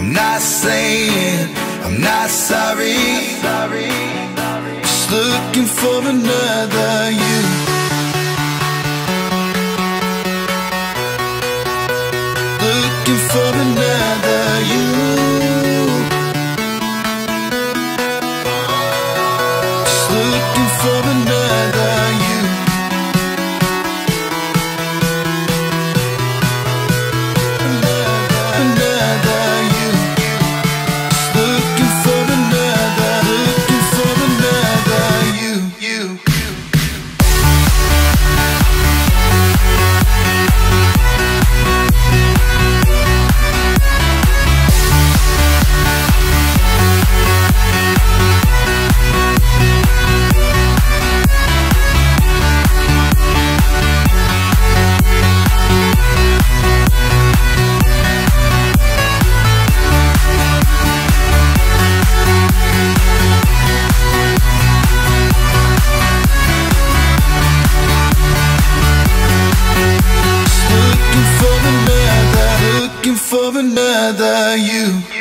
I'm not saying I'm not sorry. Just looking for another you. Looking for another you. Just looking for another you. For another you.